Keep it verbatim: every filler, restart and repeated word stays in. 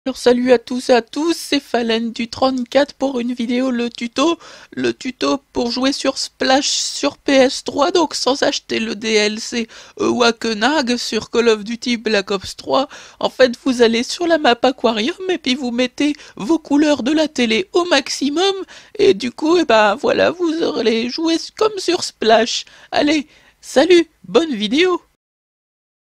Alors salut à tous et à tous, c'est Phalène du trente-quatre pour une vidéo le tuto, le tuto pour jouer sur Splash sur P S trois, donc sans acheter le D L C Wakenag sur Call of Duty Black Ops trois. En fait, vous allez sur la map Aquarium et puis vous mettez vos couleurs de la télé au maximum et du coup, et ben voilà, vous aurez joué comme sur Splash. Allez, salut, bonne vidéo!